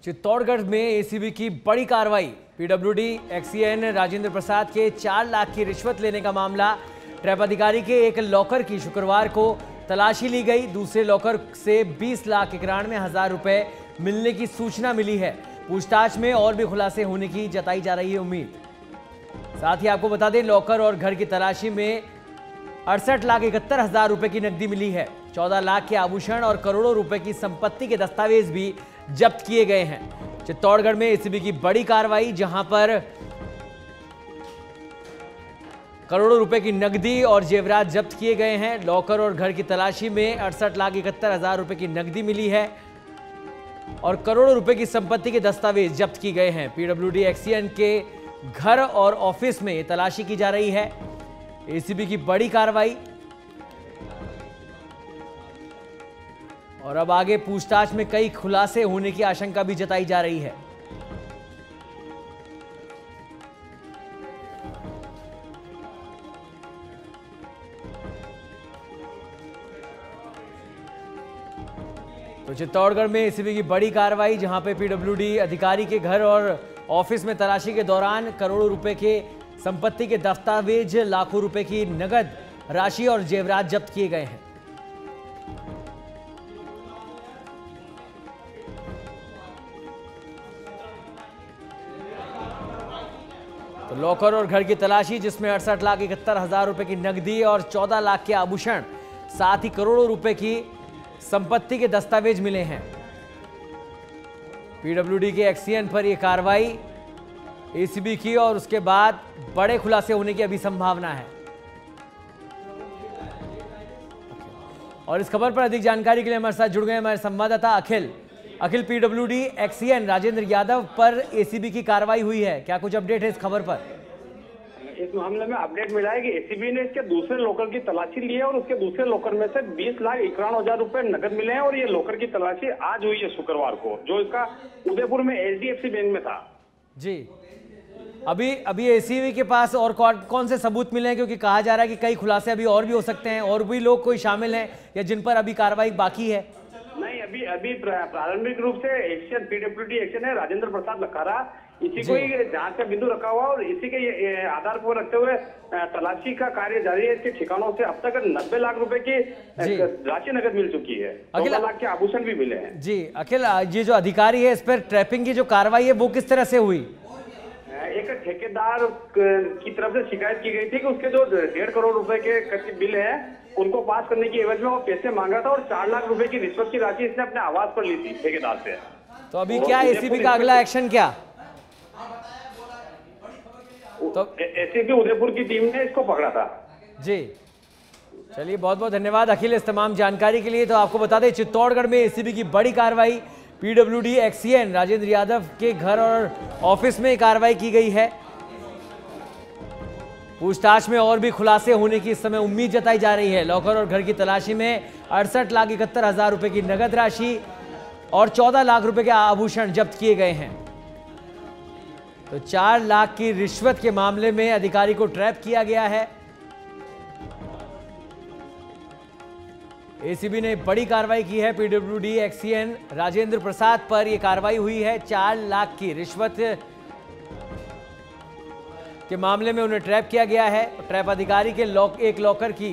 चित्तौड़गढ़ में एसीबी की बड़ी कार्रवाई। पीडब्ल्यूडी एक्सीएन राजेंद्र प्रसाद के 4 लाख की रिश्वत लेने का मामला। ट्रैप अधिकारी के एक लॉकर की शुक्रवार को तलाशी ली गई। दूसरे लॉकर से 20,91,000 रुपए मिलने की सूचना मिली है। पूछताछ में और भी खुलासे होने की जताई जा रही है उम्मीद। साथ ही आपको बता दें, लॉकर और घर की तलाशी में 68,71,000 रुपए की नकदी मिली है। 14 लाख के आभूषण और करोड़ों रुपए की संपत्ति के दस्तावेज भी जब्त किए गए हैं। चित्तौड़गढ़ में एसीबी की बड़ी कार्रवाई, जहां पर करोड़ों रुपए की नकदी और जेवरात जब्त किए गए हैं। लॉकर और घर की तलाशी में 68,71,000 रुपए की नकदी मिली है और करोड़ों रुपए की संपत्ति के दस्तावेज जब्त किए गए हैं। पीडब्ल्यूडी एक्सीएन के घर और ऑफिस में तलाशी की जा रही है। एसीबी की बड़ी कार्रवाई और अब आगे पूछताछ में कई खुलासे होने की आशंका भी जताई जा रही है। तो चित्तौड़गढ़ में एसीबी की बड़ी कार्रवाई, जहां पे पीडब्ल्यूडी अधिकारी के घर और ऑफिस में तलाशी के दौरान करोड़ों रुपए के संपत्ति के दस्तावेज, लाखों रुपए की नगद राशि और जेवरात जब्त किए गए हैं। तो लॉकर और घर की तलाशी, जिसमें 68,71,000 रुपए की नकदी और 14 लाख के आभूषण, साथ ही करोड़ों रुपए की संपत्ति के दस्तावेज मिले हैं। पीडब्ल्यूडी के एक्सीएन पर यह कार्रवाई एसीबी की और उसके बाद बड़े खुलासे होने की अभी संभावना है। और इस खबर पर अधिक जानकारी के लिए हमारे साथ जुड़ गए हमारे संवाददाता अखिल। पीडब्ल्यूडी एक्सीएन राजेंद्र यादव पर एसीबी की कार्रवाई हुई है, क्या कुछ अपडेट है इस खबर पर? इस मामले में अपडेट मिला है कि एसीबी ने इसके दूसरे लॉकर की तलाशी ली है और उसके दूसरे लॉकर में से 20,91,000 रुपए नकद मिले हैं और ये लॉकर की तलाशी आज हुई है शुक्रवार को, जो इसका उदयपुर में एचडीएफसी बैंक में था। जी, अभी एसीबी के पास और कौन से सबूत मिले हैं, क्योंकि कहा जा रहा है कि कई खुलासे अभी और भी हो सकते हैं, और भी लोग कोई शामिल हैं या जिन पर अभी कार्रवाई बाकी है? नहीं, अभी प्रारंभिक रूप से एक्शन पीडब्ल्यूडी एक्शन है राजेंद्र प्रसाद लखारा, इसी को ही जांच का बिंदु रखा हुआ और इसी के आधार पर रखते हुए तलाशी का कार्य जारी है। इसके ठिकानों से अब तक 90 लाख रुपए की राशि नकद मिल चुकी है। 14 लाख के आभूषण भी मिले हैं। जी अखिल, ये जो अधिकारी है, इस पर ट्रैपिंग की जो कार्रवाई है वो किस तरह से हुई? एक ठेकेदार की तरफ से शिकायत की गई थी कि उसके जो 1.5 करोड़ रुपए के कच्चे बिल है उनको पास करने की एवज में वो पैसे मांग रहा था और 4 लाख रुपए की रिश्वत की राशि इसने अपने आवास पर ली थी ठेकेदार से। तो अभी क्या एसीबी का अगला एक्शन क्या? तो एसीबी उदयपुर की टीम ने इसको पकड़ा था। जी, चलिए, बहुत बहुत धन्यवाद अखिल इस तमाम जानकारी के लिए। तो आपको बता दें, चित्तौड़गढ़ में एसीबी की बड़ी कार्रवाई। पीडब्ल्यूडी एक्सीएन राजेंद्र यादव के घर और ऑफिस में कार्रवाई की गई है। पूछताछ में और भी खुलासे होने की इस समय उम्मीद जताई जा रही है। लॉकर और घर की तलाशी में 68,71,000 रुपए की नगद राशि और 14 लाख रुपए के आभूषण जब्त किए गए हैं। तो 4 लाख की रिश्वत के मामले में अधिकारी को ट्रैप किया गया है। एसीबी ने बड़ी कार्रवाई की है। पीडब्ल्यूडी एक्सीएन राजेंद्र प्रसाद पर यह कार्रवाई हुई है। 4 लाख की रिश्वत के मामले में उन्हें ट्रैप किया गया है। ट्रैप अधिकारी के एक लॉकर की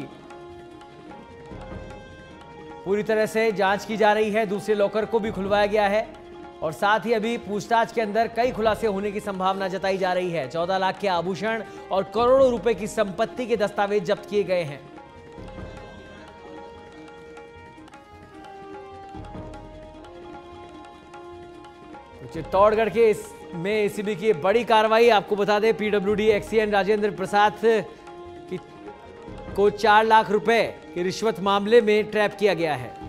पूरी तरह से जांच की जा रही है। दूसरे लॉकर को भी खुलवाया गया है और साथ ही अभी पूछताछ के अंदर कई खुलासे होने की संभावना जताई जा रही है। 14 लाख के आभूषण और करोड़ों रुपए की संपत्ति के दस्तावेज जब्त किए गए हैं। चित्तौड़गढ़ के में एसीबी की बड़ी कार्रवाई। आपको बता दें, पीडब्ल्यूडी एक्सीएन राजेंद्र प्रसाद को 4 लाख रुपए की रिश्वत मामले में ट्रैप किया गया है।